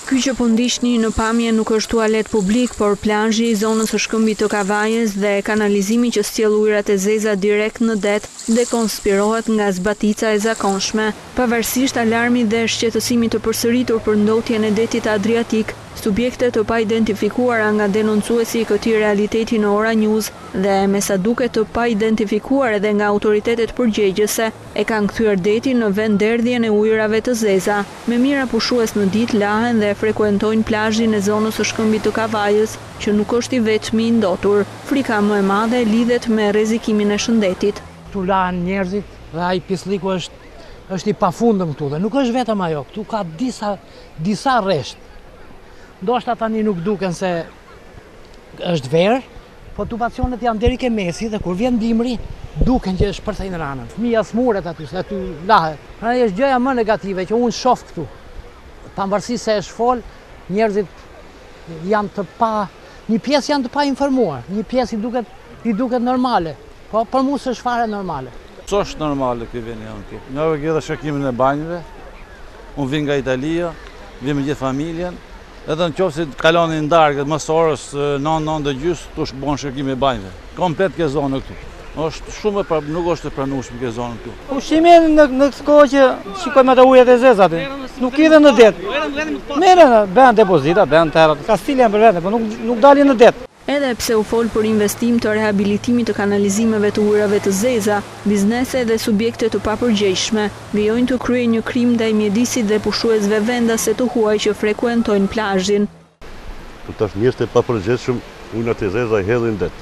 Ky që po ndiqni në pamje nuk është tualet publik, por plazhi i zonës së shkëmbit të Kavajës dhe kanalizimi që sjell ujërat e zeza direkt në det dekonspirohet nga zbatica e zakonshme. Pavarësisht alarmit dhe shqetësimit të përsëritur për ndotjen e detit Adriatik, subjekte të pa identifikuara nga denoncuesi i këtij realiteti në Ora News dhe me sa duket të pa identifikuar edhe nga autoritetet përgjegjëse e kanë kthyer detin në venderdhjen e ujërave të zeza. Me mira pushues në ditë lahen dhe frekuentojnë plazhin e zonës së shkëmbit të Kavajës, që nuk është i vetmi i ndotur. Frika më e madhe lidhet me rrezikimin e shëndetit. Këtu lahen njerëzit dhe ai pislliku është i pafundëm këtu dhe nuk është vetëm ajo, këtu ka disa rresht. Ndoshta tani nuk duken se është verë, po tubacionet janë deri ke mesi dhe kur vjen dimri, duken që është përthejnë ranën. Fëmija smuret aty, se aty lahet. Pra është gjëja më negative që unë shoh këtu. Pavarësisht se është fol, njerëzit janë të pa, një pjesë janë të pa informuar, një pjesë i duket normale, po për mua s'është fare normale. S'është normale që vjen janë këtu. Nga edhe shërkimin e banjëve, unë vin nga Italia, vin me gjithë familjen, edhe në qoftë si kalonin darkët mësë orës 9:30, tu shkëbon shërkim e banjëve. Komplet ke zonë këtu. Është shumë nuk është e pranueshme ke zonë këtu. Ushqimi në këtë kohë që shikojmë ato ujët e zeza aty. Nuk idhen në det. Merren, bën depozita, bën terra. Kastilja për vete, po nuk dalin në det. Edhe pse u fol për investim të rehabilitimit të kanalizimeve të ujërave të zeza, biznese dhe subjekte të papërgjegjshme vijojnë të kryejnë një krim ndaj mjedisit dhe pushuesve vendase të huaj që frekuentojnë plazhin. Tash njerëzit e papërgjegjshëm ujërat e zeza i hedhin det.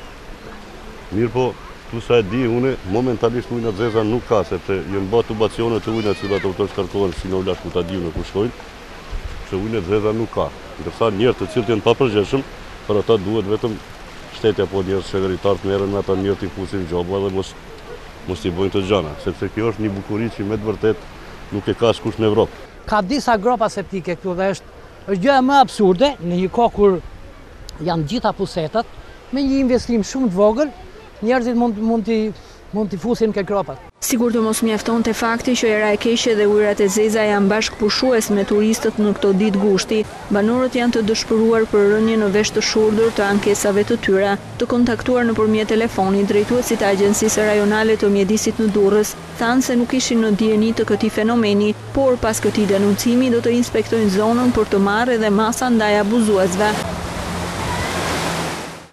Mirë po, tu sa e di unë, momentalisht ujërat e zeza nuk ka, sepse janë bërë tubacione të ujërat që ato të shkarkohen si në ulash ku ta diun ku shkojnë, që ujërat e zeza nuk ka. Ndërsa njerëz të cilët janë papërgjegjshëm, për ata duhet vetëm shteti apo njerëz qeveritar të merren me ata njerëz të fusin gjoba dhe mos i bëjnë të gjana, sepse kjo është një bukuri që me të vërtet nuk e ka askush në Evropë. Ka disa gropa septike këtu dhe është gjëja më absurde në një kohë kur janë gjitha pusetat, me një investim shumë të vogël, njerëzit mund t'i fusin ke gropat. Sigur të mos mjaftonte fakti që era e keqe dhe ujërat e zeza janë bashkëpushues me turistët në këto ditë gushti, banorët janë të dëshpëruar për rënje në vesh të shurdur të ankesave të tyre. Të kontaktuar nëpërmjet telefonit, drejtuesit e Agjencisë Rajonale të Mjedisit në Durrës thanë se nuk ishin në dijeni të këtij fenomeni, por pas këtij denuncimi do të inspektojnë zonën për të marrë edhe masa ndaj abuzuesve.